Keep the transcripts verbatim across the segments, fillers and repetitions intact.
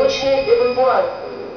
Срочная эвакуация.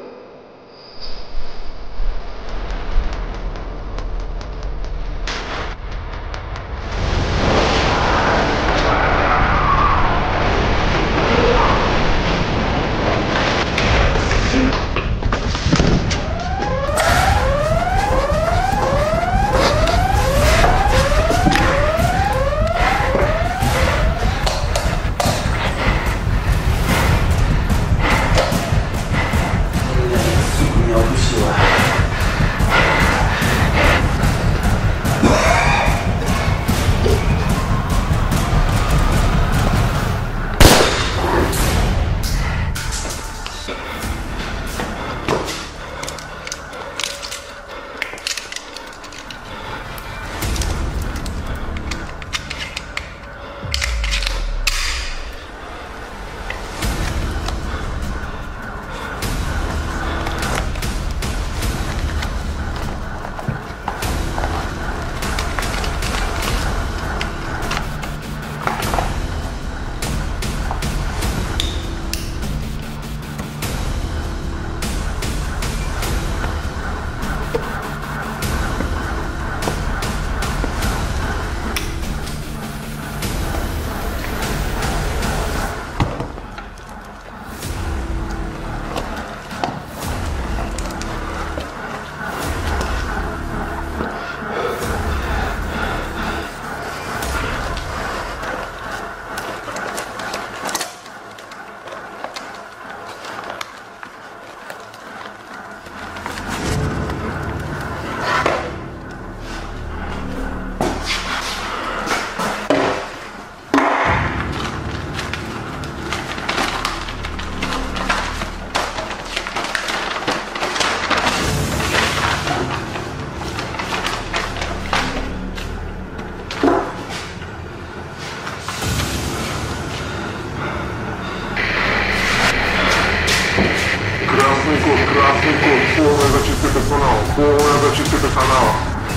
Красный код, красный код, полная зачистка персонала, полная зачистка персонала.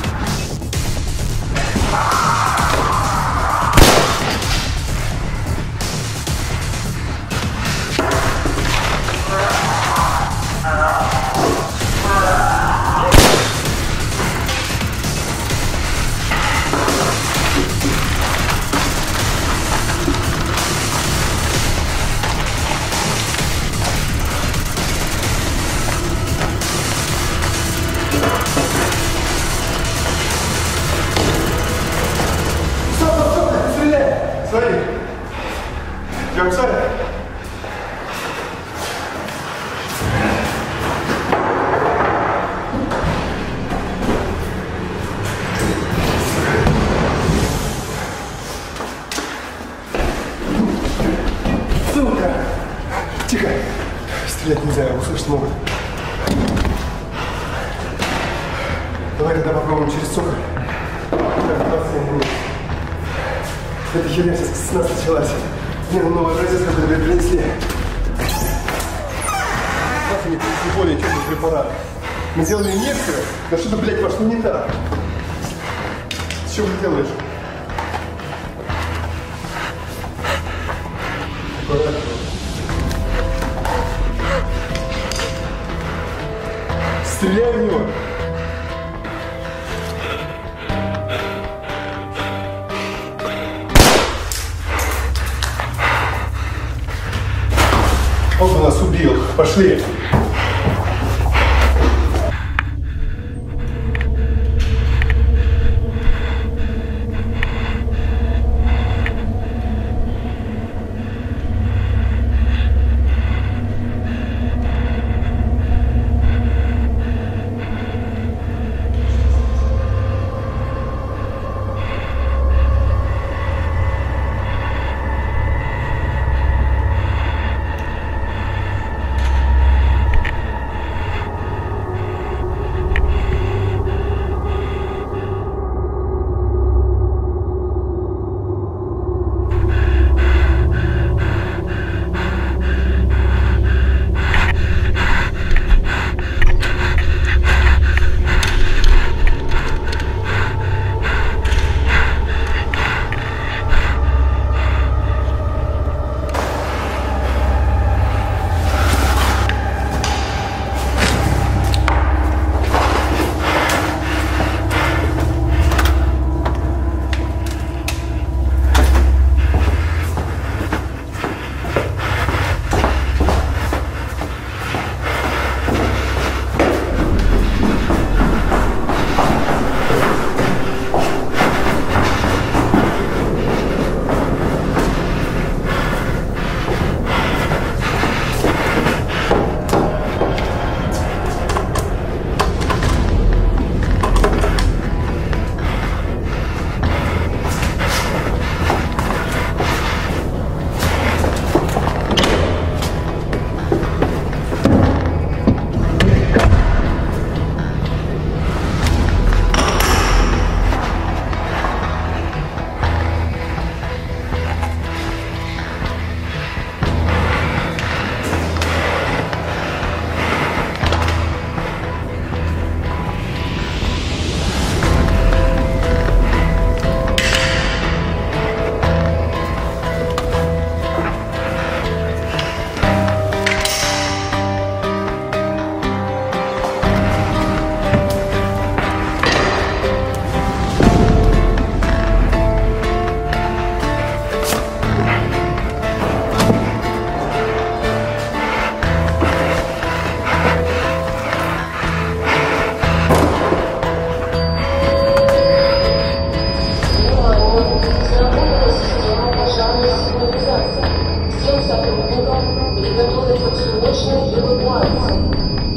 Смотри, как цель. Сука! Тихо! Стрелять нельзя, услышать могут. Давай тогда попробуем через сухо. двадцать семь минут. Эта херня сейчас с нас началась. Мне на новый образец какой-то принесли. Нахуй не более теплый препарат. Мы сделали инъекцию, да что-то, блядь, пошло не так. Что ты делаешь? Аккуратно. Стреляй в него! Он бы нас убил. Пошли. Evacuation number one.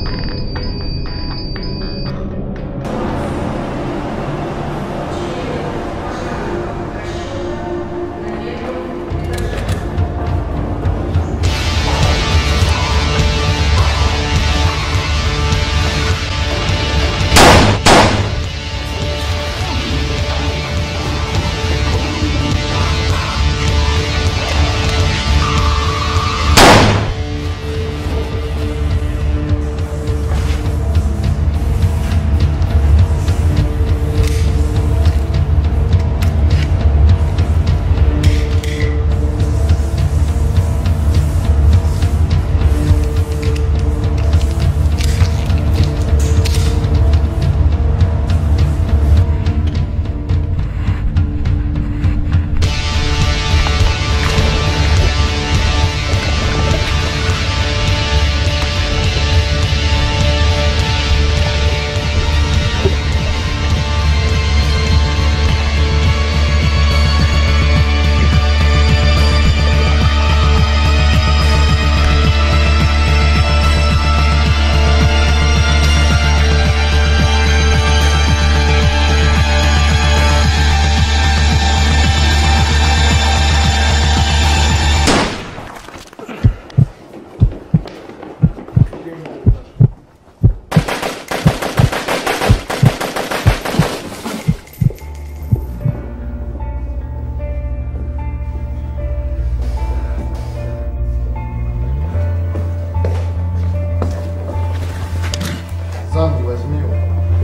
Занги возьми его.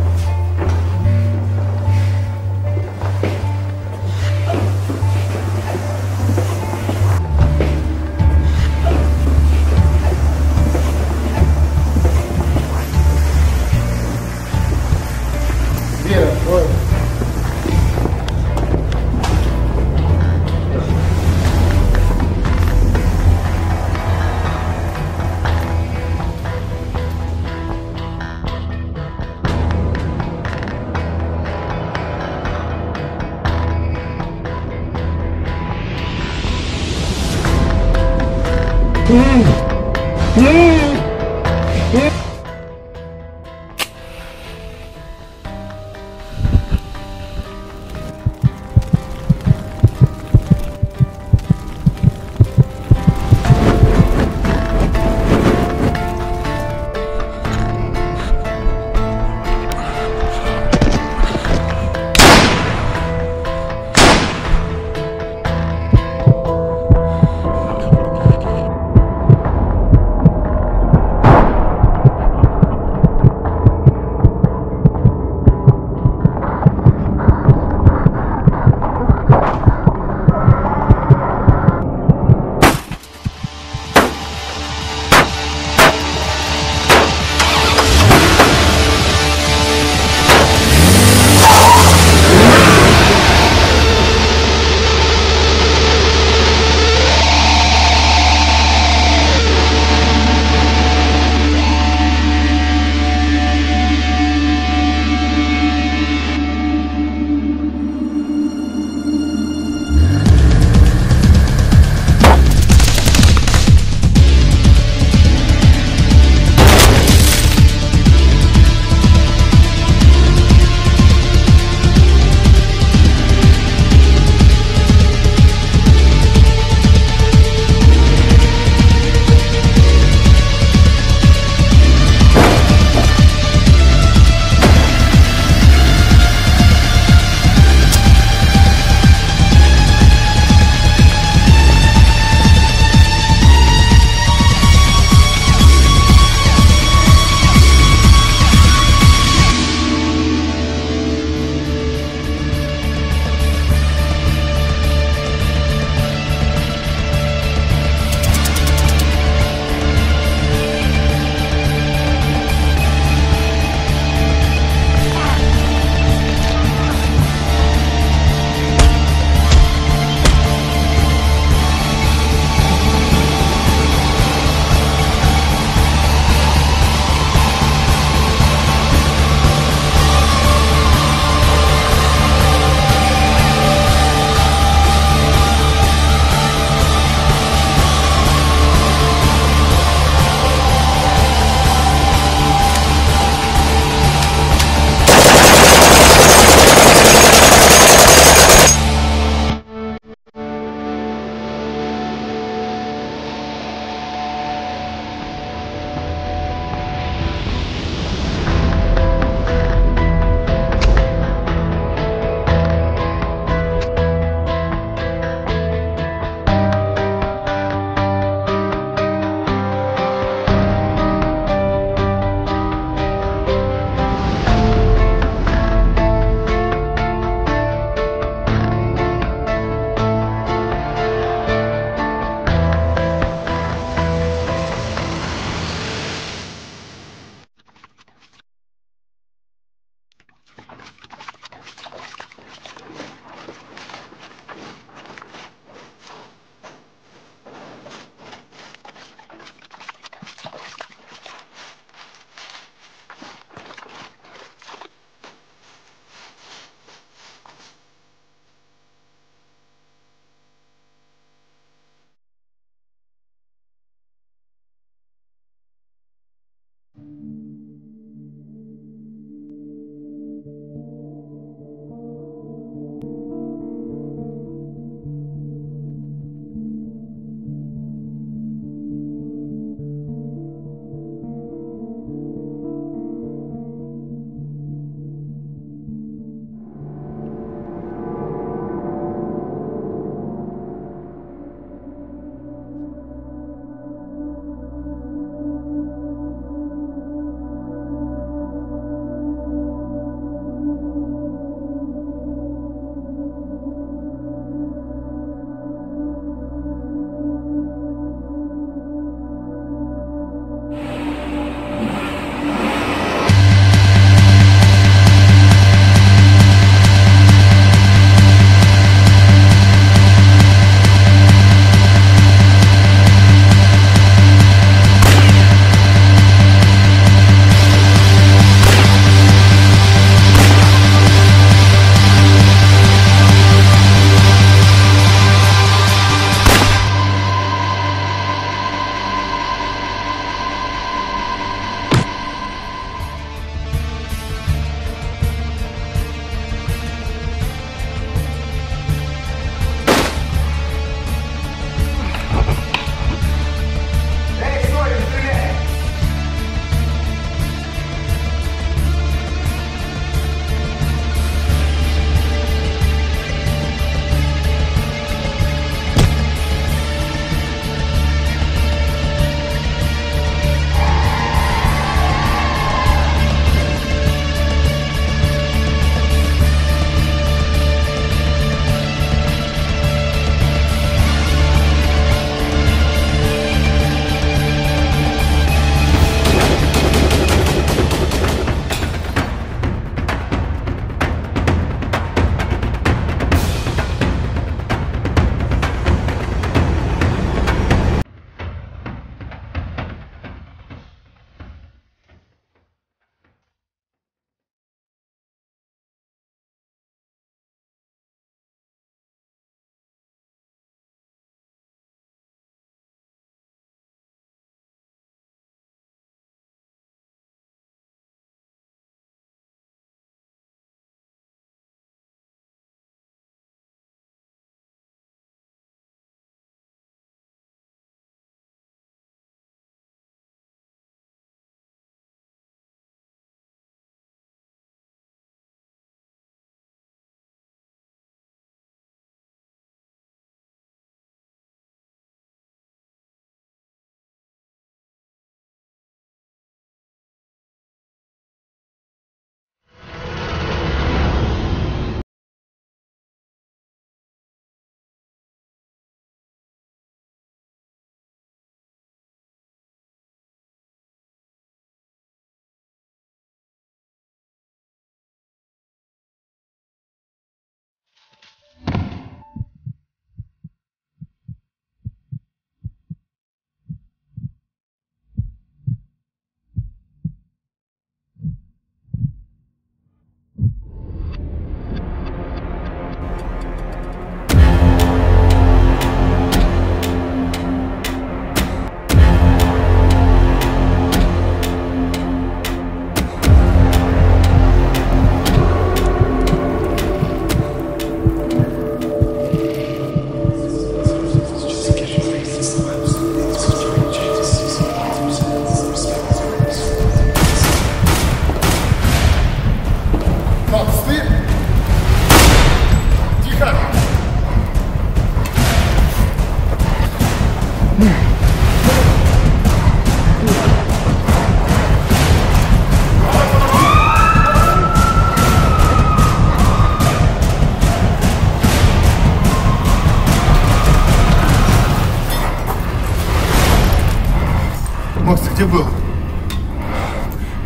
Вера, ой. Mm. Mm. Mm.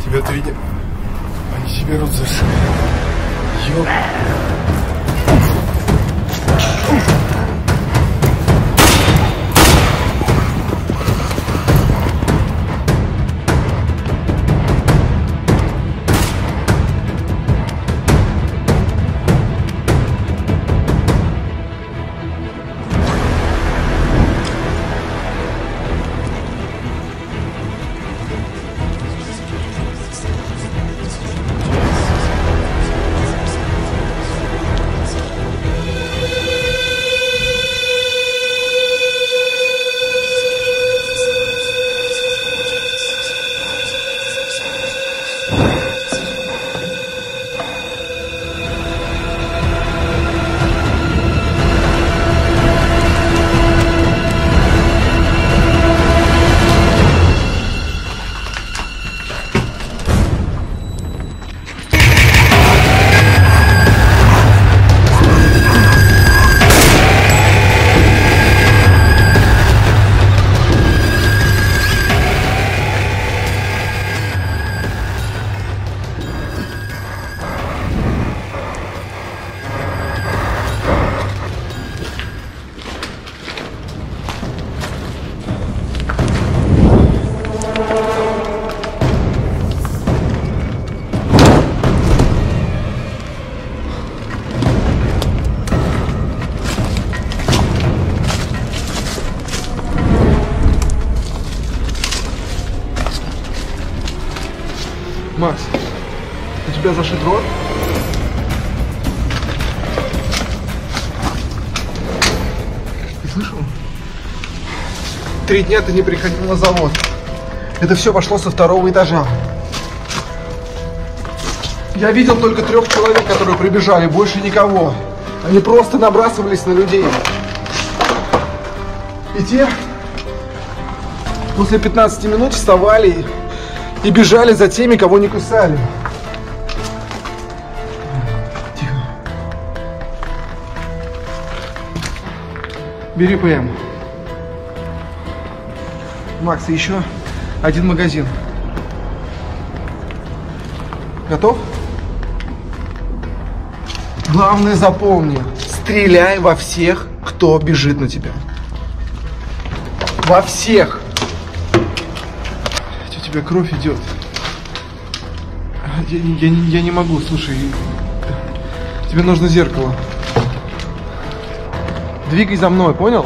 Тебя три дня. Они тебе рот зашили. Ёп. Макс, у тебя зашит рот? Ты слышал? Три дня ты не приходил на завод. Это все пошло со второго этажа. Я видел только трех человек, которые прибежали, больше никого. Они просто набрасывались на людей. И те после пятнадцати минут вставали и бежали за теми, кого не кусали. Тихо. Бери ПМ. Макс, и еще один магазин. Готов? Главное запомни, стреляй во всех, кто бежит на тебя. Во всех. У тебя кровь идет. Я, я, я не могу, слушай. Тебе нужно зеркало. Двигай за мной, понял?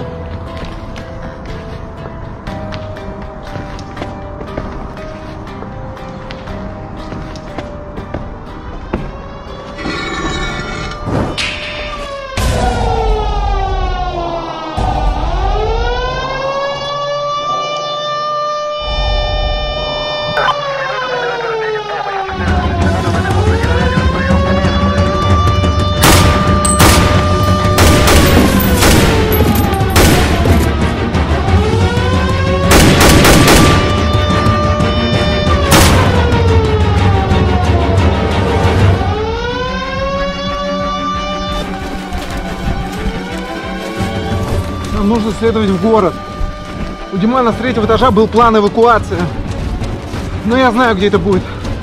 Нам нужно следовать в город. У Димана с третьего этажа был план эвакуации. Но я знаю, где это будет.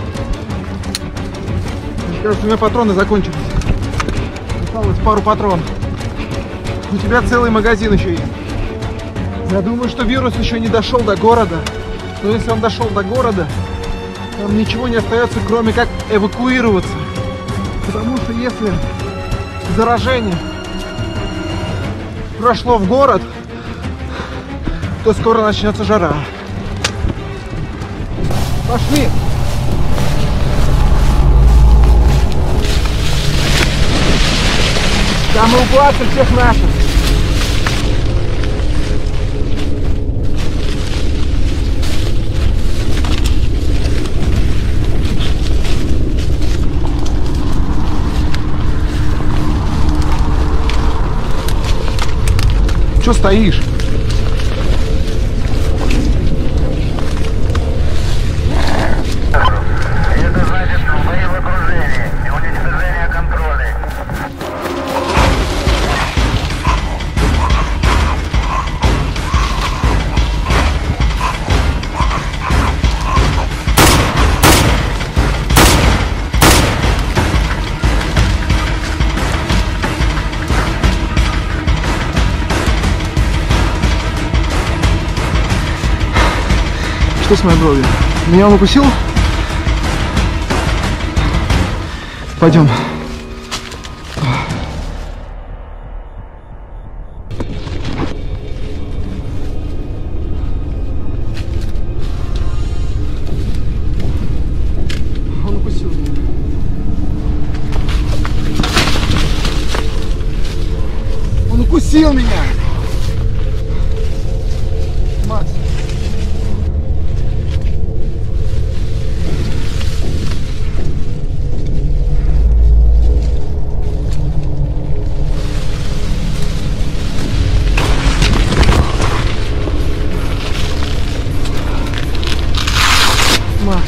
Мне кажется, у меня патроны закончились. Осталось пару патронов. У тебя целый магазин еще есть. Я думаю, что вирус еще не дошел до города. Но если он дошел до города, там ничего не остается, кроме как эвакуироваться. Потому что если заражение прошло в город, то скоро начнется жара. Пошли! Там эвакуация всех наших. Чё стоишь? Это значит, что мы в окружении и уничтожение контроля. Что с моей бровью? Меня он укусил? Пойдем. Он укусил меня. Он укусил меня! Макс. Макс.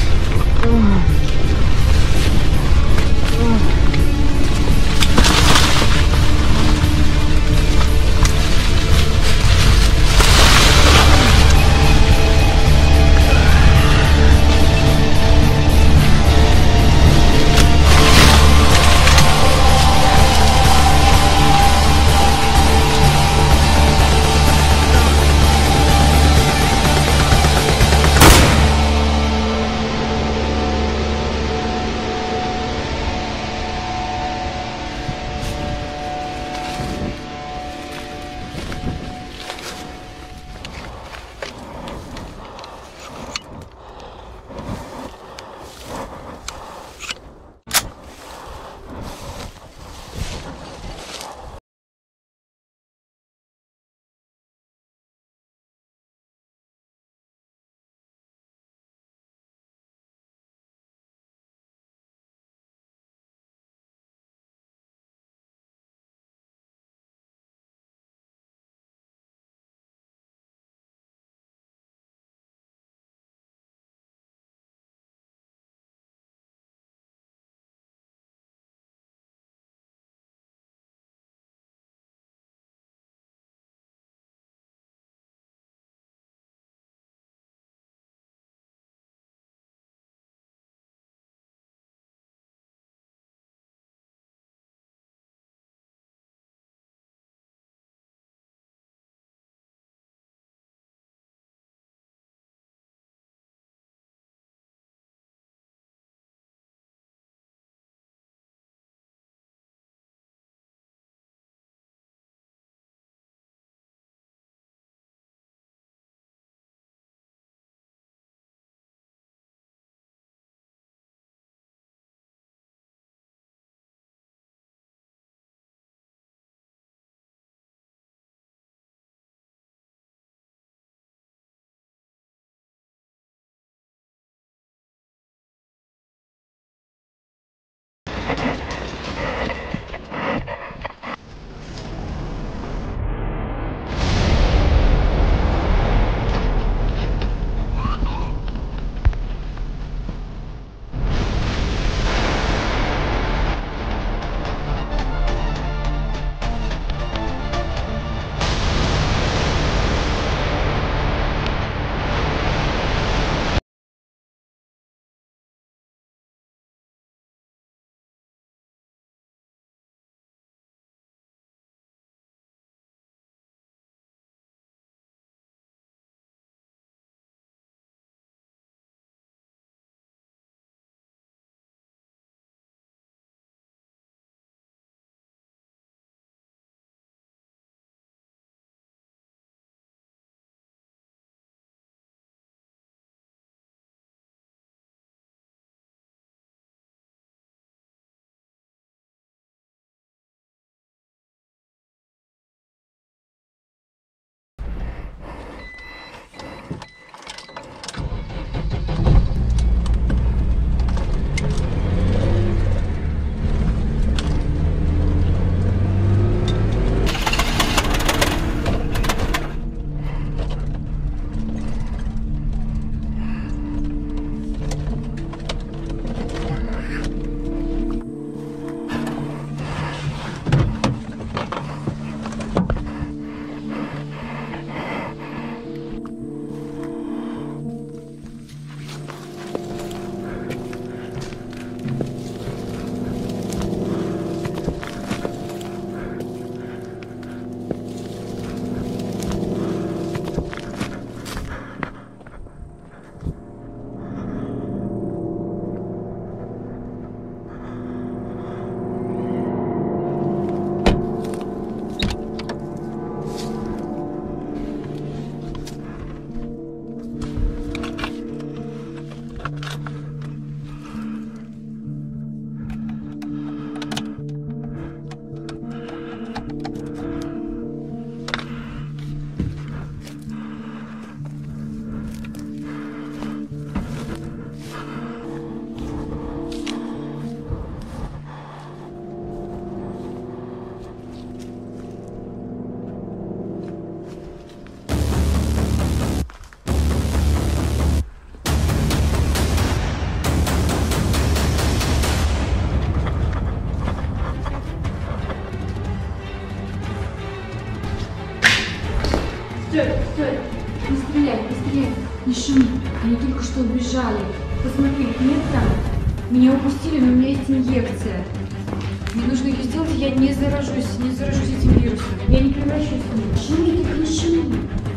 прижали. Посмотри, нет там. Меня упустили, но у меня есть инъекция. Мне нужно ее сделать, и я не заражусь, не заражусь этим вирусом. Я не превращусь в него. Почему я так решила?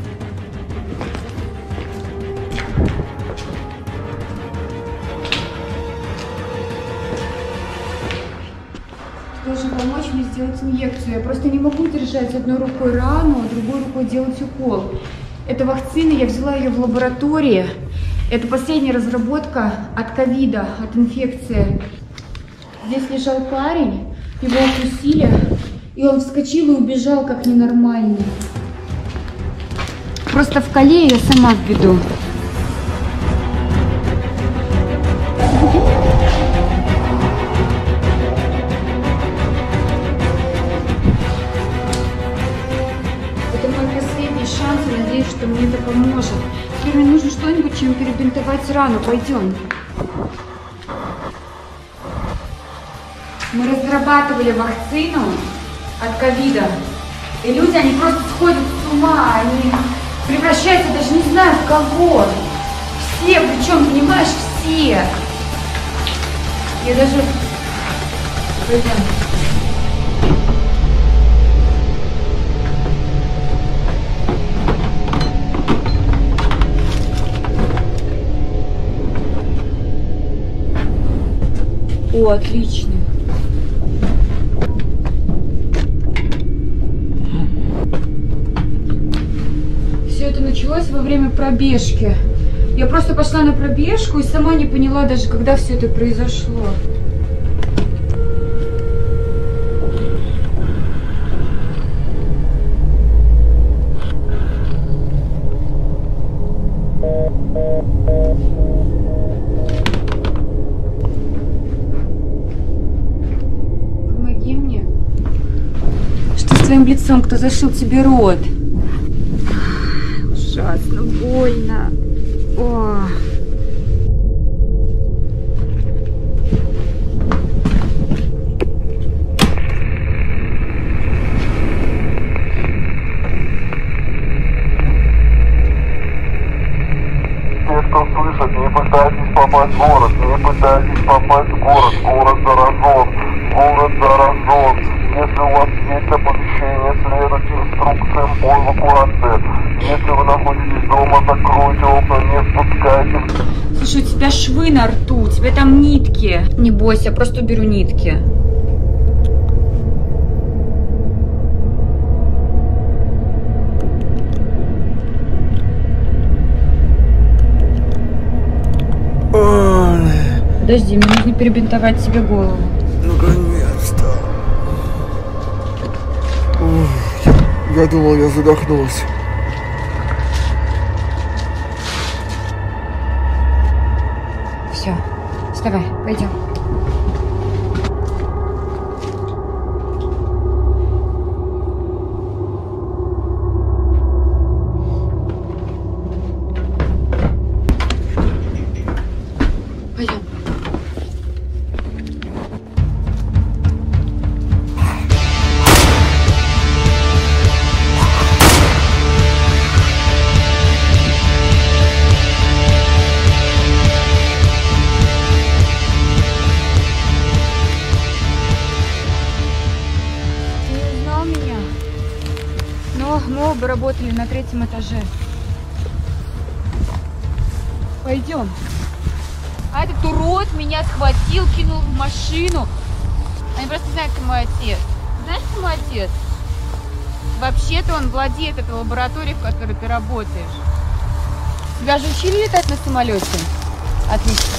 Ты должен помочь мне сделать инъекцию. Я просто не могу держать одной рукой рану, а другой рукой делать укол. Это вакцина, я взяла ее в лаборатории. Это последняя разработка от ковида, от инфекции. Здесь лежал парень, его укусили, и он вскочил и убежал как ненормальный. Просто в коле я сама введу. Это мой последний шанс, и надеюсь, что мне это поможет. Теперь мне нужно что-нибудь, чем перебинтовать рану. Пойдем. Мы разрабатывали вакцину от ковида. И люди, они просто сходят с ума. Они превращаются, даже не знаю в кого. Все, причем, понимаешь, все. Я даже... Пойдем. О, отлично. Все это началось во время пробежки. Я просто пошла на пробежку и сама не поняла даже, когда все это произошло. Твоим лицом, кто зашил тебе рот. Ужасно больно. О. Те, кто слышит, не пытайтесь попасть в город, не пытайтесь попасть в город, город заражен, город заражен. Если у вас есть оповещение, следуйте инструкциям по эвакуации. Если вы находитесь дома, закройте окна, не спускайтесь. Слушай, у тебя швы на рту, у тебя там нитки. Не бойся, я просто уберу нитки. Подожди, мне нужно перебинтовать тебе голову. Наконец-то. Я думал, я задохнулась. Все, вставай, пойдем. Пойдем. Мы оба работали на третьем этаже. Пойдем. А этот урод меня схватил, кинул в машину. Они просто знают, кто мой отец. Знаешь, кто мой отец? Вообще-то он владеет этой лабораторией, в которой ты работаешь. Тебя же учили летать на самолете? Отлично.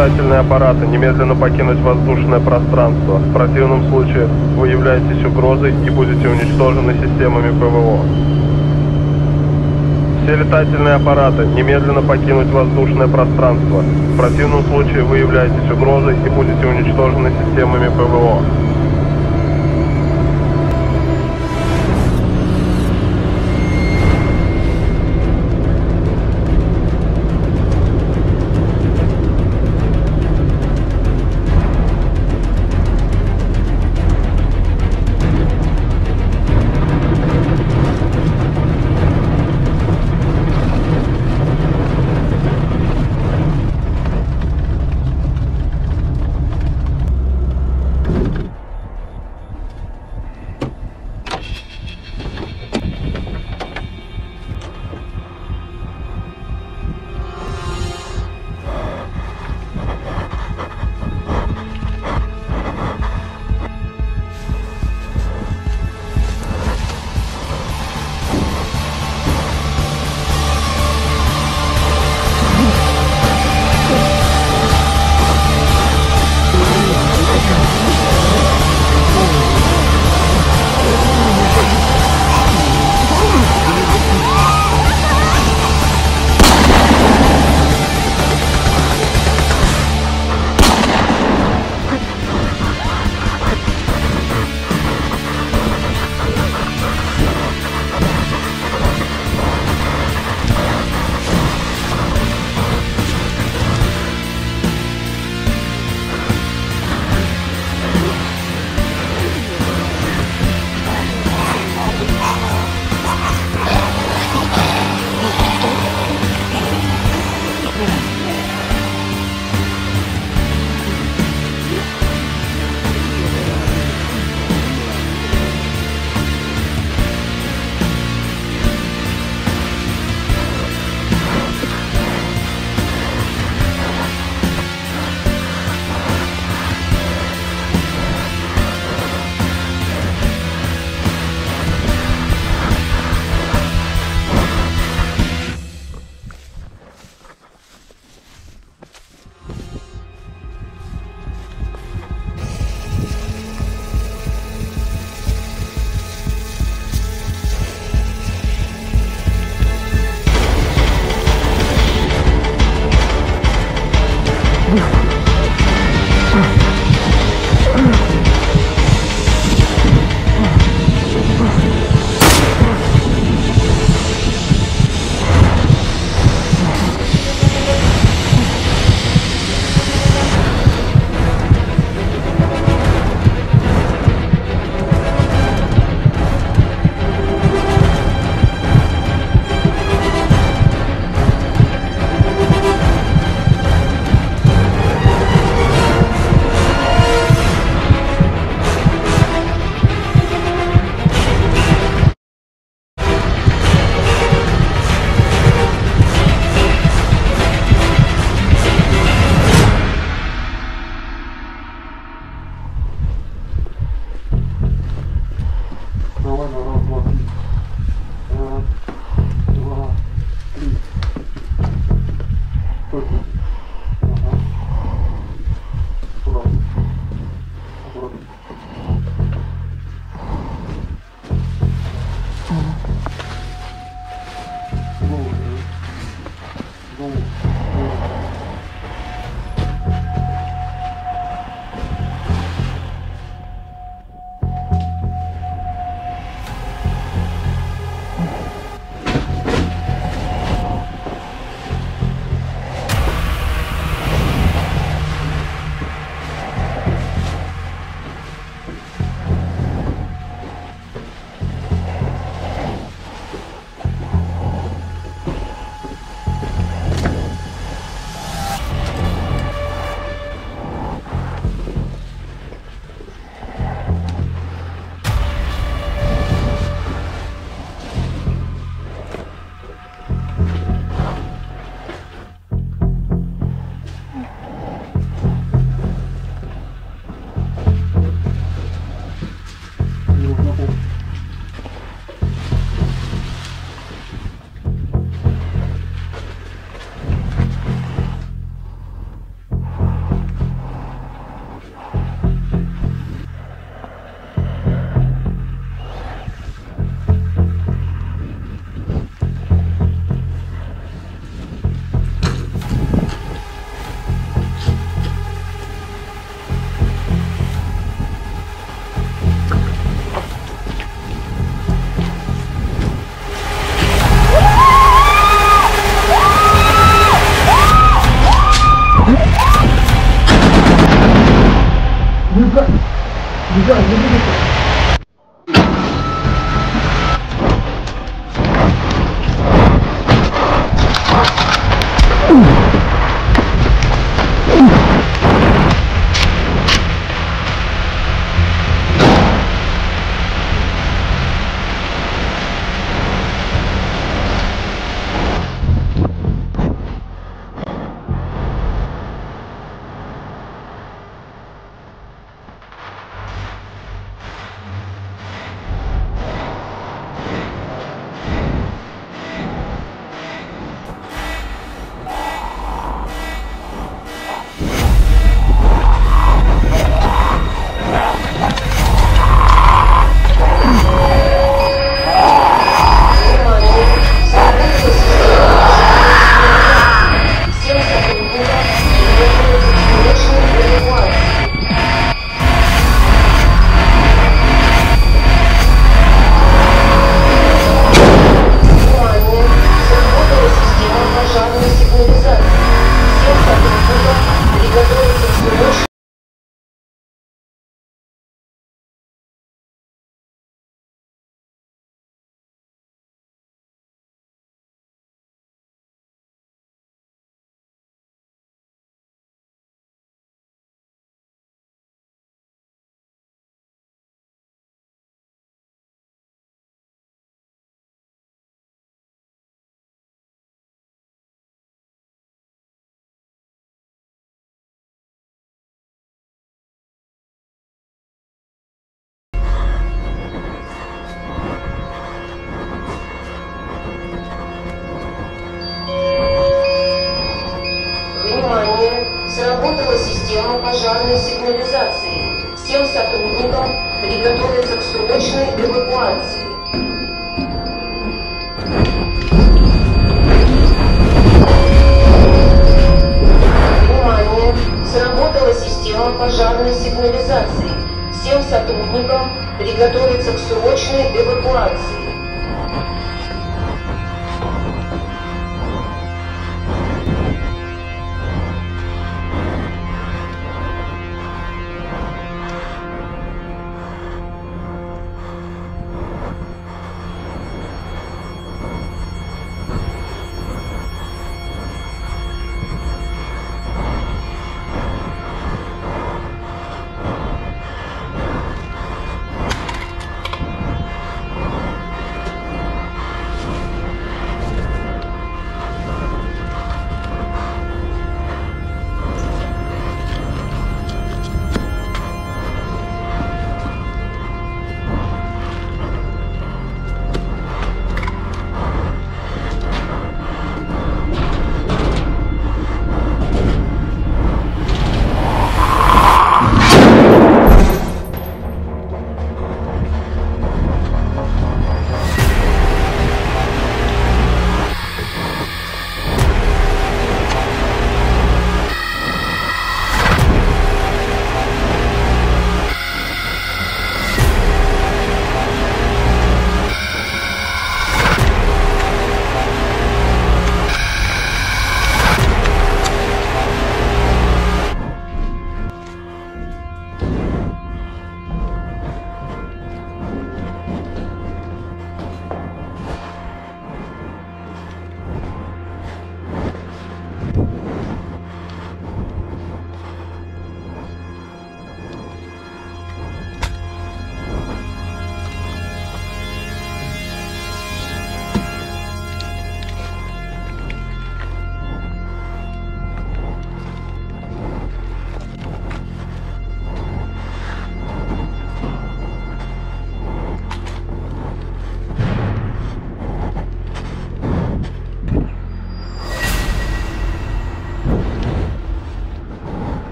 летательные аппараты немедленно покинуть воздушное пространство. В противном случае вы являетесь угрозой и будете уничтожены системами ПВО. Все летательные аппараты немедленно покинуть воздушное пространство. В противном случае вы являетесь угрозой и будете уничтожены системами ПВО. Сработала система пожарной сигнализации. Всем сотрудникам приготовиться к срочной эвакуации. Внимание! Сработала система пожарной сигнализации. Всем сотрудникам приготовиться к срочной эвакуации.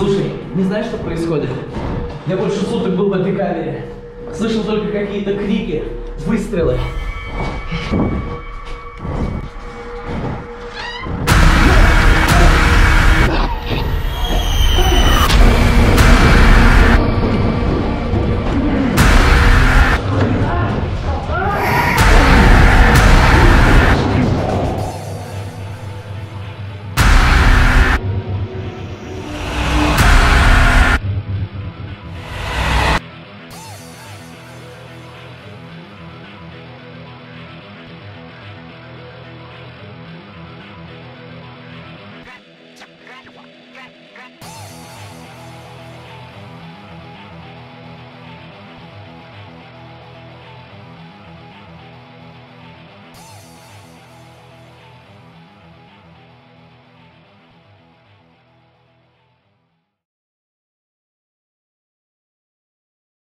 Слушай, не знаешь, что происходит? Я больше суток был в этой камере. Слышал только какие-то крики, выстрелы.